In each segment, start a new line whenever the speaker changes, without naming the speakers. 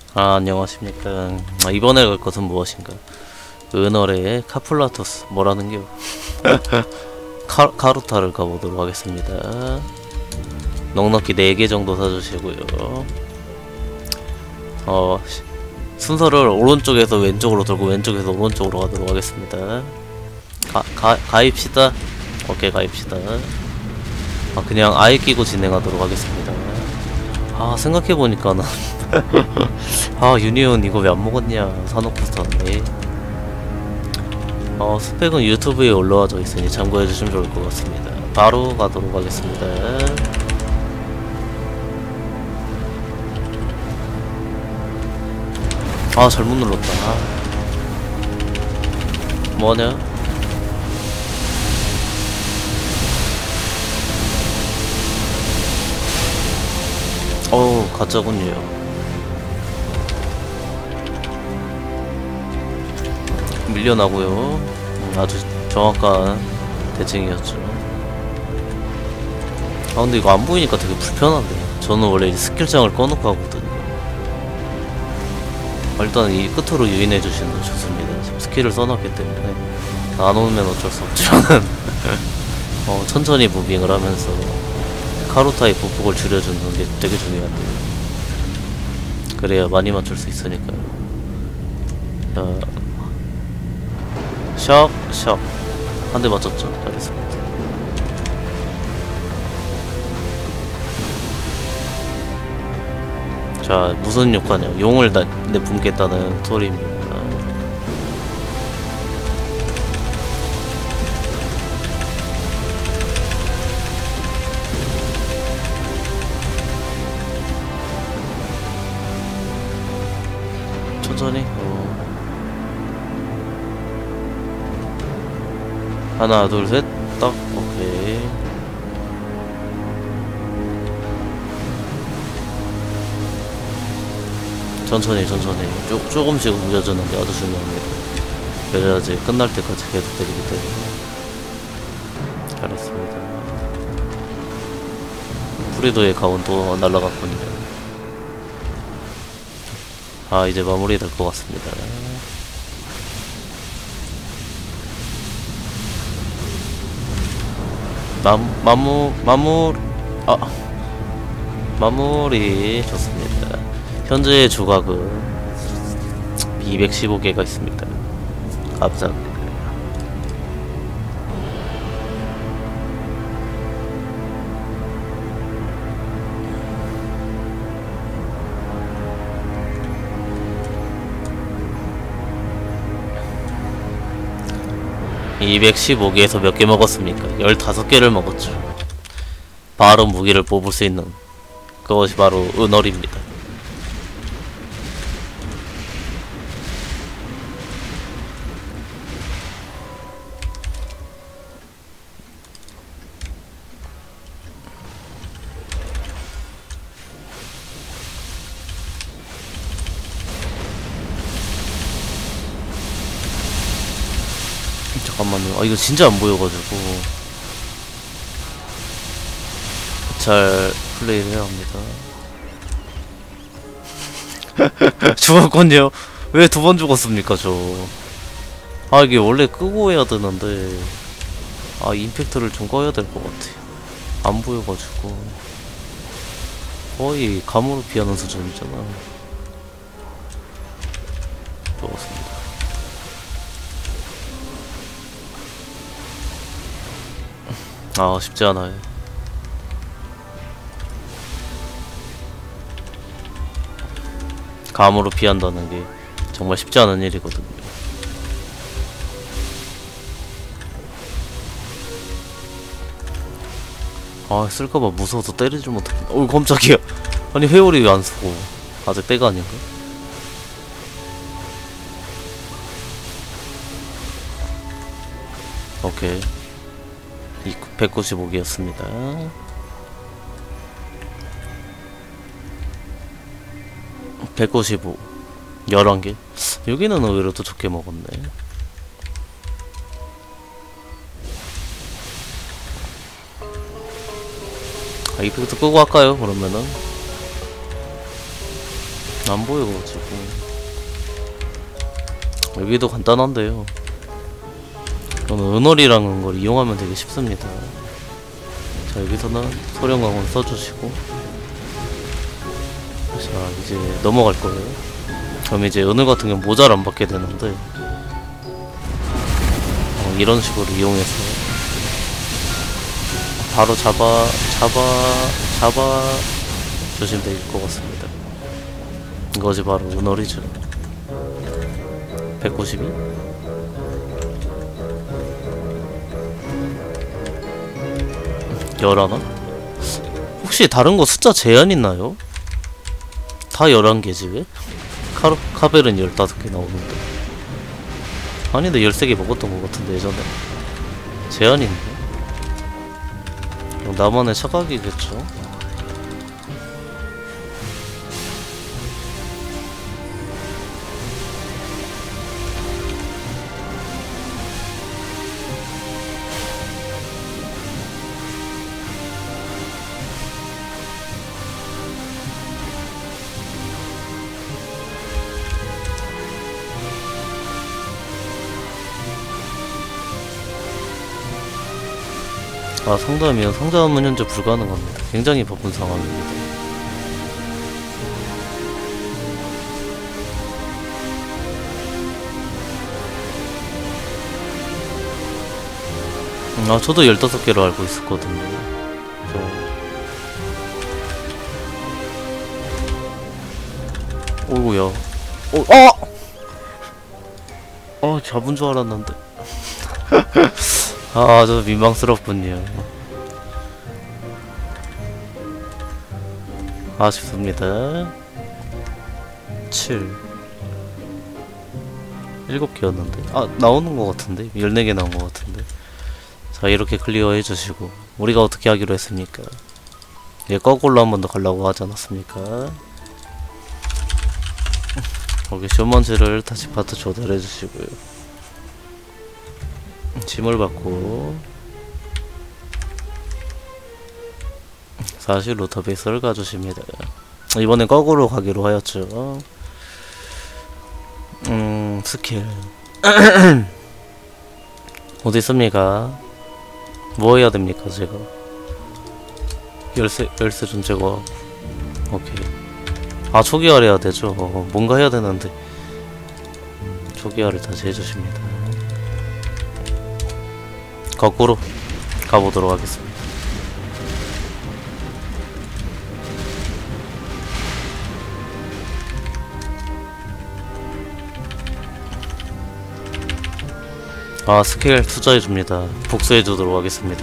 안녕하십니까. 이번에 갈 것은 무엇인가? 은어레의 카플라토스 뭐라는겨? 카루타를 가보도록 하겠습니다. 넉넉히 4개 정도 사주시고요. 순서를 오른쪽에서 왼쪽으로 돌고 왼쪽에서 오른쪽으로 가도록 하겠습니다. 가입시다. 오케이, 가입시다. 그냥 아예 끼고 진행하도록 하겠습니다. 생각해보니까는 유니온 이거 왜 안 먹었냐 사놓고 있었네. 스펙은 유튜브에 올라와져 있으니 참고해주시면 좋을 것 같습니다. 바로 가도록 하겠습니다. 잘못 눌렀다. 뭐냐? 가짜군요. 밀려나고요. 아주 정확한 대칭이었죠. 근데 이거 안 보이니까 되게 불편한데. 저는 원래 이 스킬장을 꺼놓고 하거든요. 일단 이 끝으로 유인해주시는 거 좋습니다. 지금 스킬을 써놨기 때문에 안 오면 어쩔 수 없지만 천천히 무빙을 하면서 카루타의 보폭을 줄여주는 게 되게 중요한데요. 그래야 많이 맞출 수 있으니까요. 샵 한 대 맞췄죠. 잘했습니다. 자, 무슨 욕하냐. 용을 내뿜겠다는 소리입니다. 천천히. 하나 둘 셋 딱. 오케이. 천천히 조금씩 움켜주는 게 아주 중요합니다. 그래야지 끝날 때까지 계속 때리기 때문에. 잘했습니다. 프리도의 가운도 날라갔군요. 이제 마무리 될 것 같습니다. 마무리 좋습니다. 현재 조각은 215개가 있습니다. 감사합니다. (215개에서) 몇 개 먹었습니까? 15개를 먹었죠. 바로 무기를 뽑을 수 있는 그것이 바로 은얼입니다. 잠깐만요. 이거 진짜 안 보여가지고 잘 플레이를 해야 합니다. 죽었군요. 왜 2번 죽었습니까 저. 이게 원래 끄고 해야 되는데 임팩트를 좀 꺼야 될 것 같아요. 안 보여가지고 거의 감으로 피하는 수준이잖아. 죽었습니다. 쉽지 않아요. 감으로 피한다는 게 정말 쉽지 않은 일이거든요. 쓸까봐 무서워서 때리지 못하겠네. 깜짝이야. 아니 회오리 왜 안 쓰고. 아직 때가 아닌가? 오케이. 195개였습니다. 195 11개. 여기는 의외로 더 좋게 먹었네. 이펙트 끄고 할까요? 그러면은 안 보여가지고. 여기도 간단한데요. 저는 은월이라는 걸 이용하면 되게 쉽습니다. 자, 여기서는 소령강원 써주시고, 자, 이제 넘어갈 거예요. 그럼 이제 은월 같은 경우는 모자를 안 받게 되는데, 이런 식으로 이용해서 바로 잡아 주시면 될 것 같습니다. 이것이 바로 은월이죠. 192? 열하나? 혹시 다른 거 숫자 제한 있나요? 다 11개지 왜? 카벨은 15개 나오는데. 아닌데 13개 먹었던 것 같은데 예전에. 제한이 있네. 나만의 착각이겠죠? 아, 상담이요. 상담은 현재 불가능합니다. 굉장히 바쁜 상황입니다. 아, 저도 15개로 알고 있었거든요. 오구야. 잡은 줄 알았는데. 아, 저 민망스럽군요. 아쉽습니다. 7 7개였는데. 아, 나오는 것 같은데? 14개 나온 것 같은데. 자, 이렇게 클리어 해주시고, 우리가 어떻게 하기로 했습니까? 얘 거꾸로 한 번 더 가려고 하지 않았습니까? 여기 쇼먼즈를 다시 파트 조달해주시고요. 짐을 받고, 사실 루터베이스를 가주십니다. 이번엔 거꾸로 가기로 하였죠. 스킬 어디 있습니까? 뭐 해야 됩니까, 제가? 열쇠 좀 제거. 오케이. 아, 초기화를 해야 되죠. 뭔가 해야 되는데. 초기화를 다시 해주십니다. 거꾸로 가보도록 하겠습니다. 아, 스킬 투자해줍니다. 복수해주도록 하겠습니다.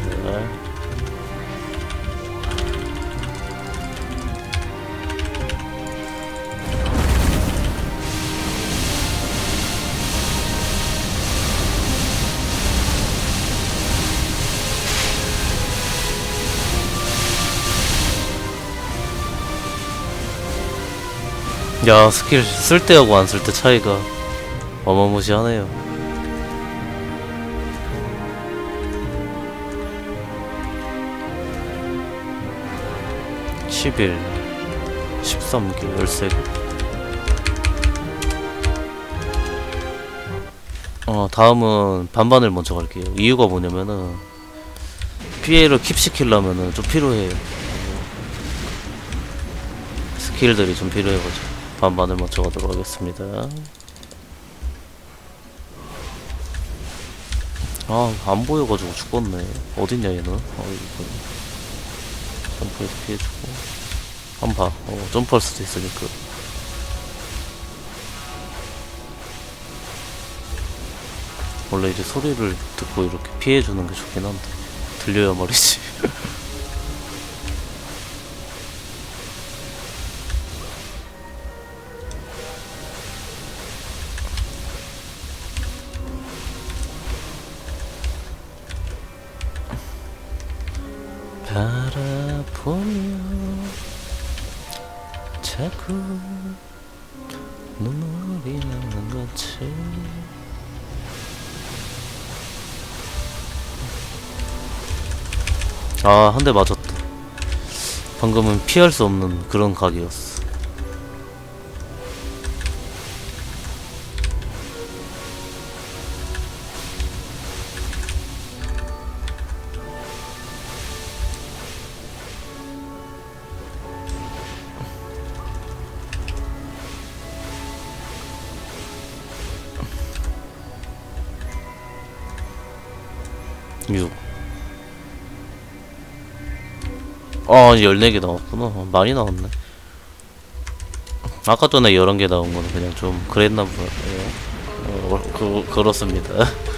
야, 스킬 쓸 때하고 안 쓸 때 차이가 어마무시하네요. 11 13개 13개. 다음은 반반을 먼저 갈게요. 이유가 뭐냐면은 피해를 킵시키려면은 좀 필요해요. 스킬들이 좀 필요해가지고 반반을 먼저 가도록 하겠습니다. 아, 안 보여가지고 죽었네. 어딨냐 얘는? 이거 점프해서 피해주고 한번 봐. 점프할 수도 있으니까. 원래 이제 소리를 듣고 이렇게 피해주는 게 좋긴 한데 들려야 말이지. 바라보며 자꾸 눈물이 나는 거지. 아, 한 대 맞았다. 방금은 피할 수 없는 그런 각이었어. 6. 아, 14개 나왔구나. 많이 나왔네. 아까 전에 11개 나온 거는 그냥 좀 그랬나 보네요. 그렇습니다.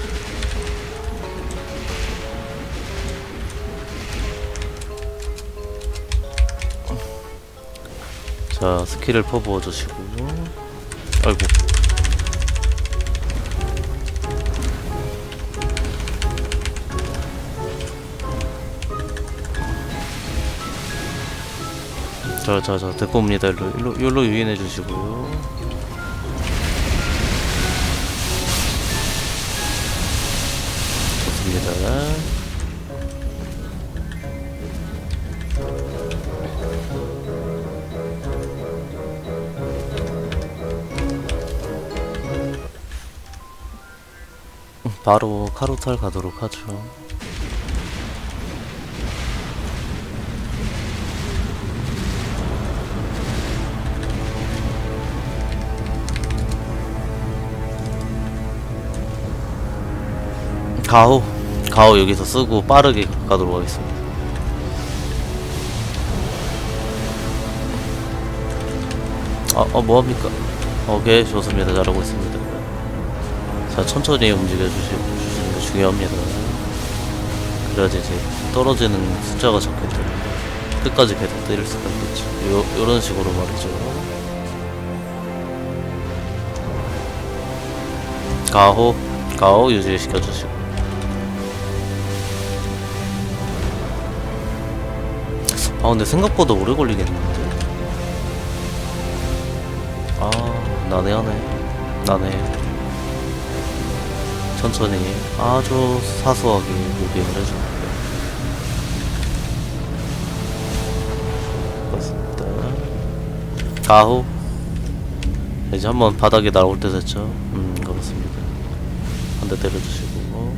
자, 스킬을 퍼부어 주시고. 아이고. 자, 데리고 옵니다. 일로 유인해 주시고요. 좋습니다. 바로 카루탈 가도록 하죠. 가오 여기서 쓰고 빠르게 가도록 하겠습니다. 뭐합니까? 오케이, 좋습니다. 잘하고 있습니다. 자, 천천히 주시는 게 중요합니다. 그래야지 이제 떨어지는 숫자가 적기 때문에 끝까지 계속 때릴 수가 있겠죠. 요런 식으로 말이죠. 가오 유지시켜주시고. 근데 생각보다 오래 걸리겠는데? 나네. 천천히 아주 사소하게 무빙을 해줍니다. 그렇습니다. 가후 이제 한번 바닥에 날아올 때 됐죠. 그렇습니다. 한 대 때려주시고.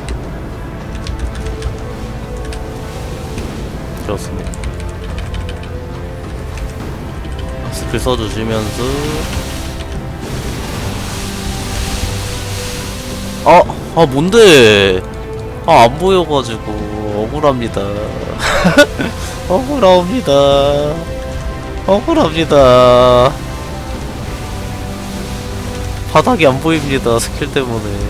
그렇습니다. 스킬 써주시면서 뭔데? 안 보여가지고 억울합니다. 억울합니다. 바닥이 안 보입니다. 스킬 때문에.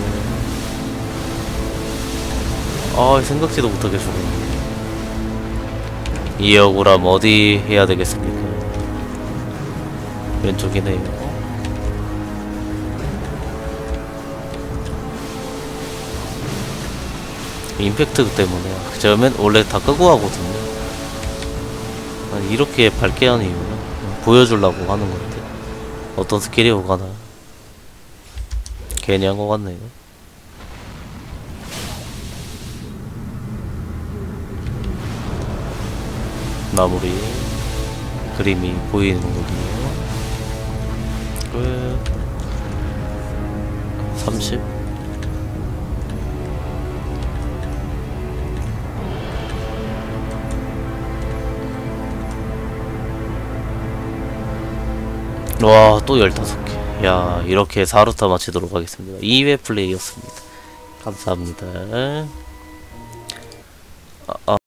생각지도 못하게 죽었네. 이 억울함 어디 해야 되겠습니까? 왼쪽이네요. 임팩트 때문에 제가 원래 다 끄고 하거든요. 이렇게 밝게 하는 이유는 보여주려고 하는 건데 어떤 스킬이 오가나 괜히 한 것 같네요. 마무리 그림이 보이는 거군요. 끝. 30. 와, 또 15개. 야, 이렇게 4루타 마치도록 하겠습니다. 2회 플레이였습니다. 감사합니다.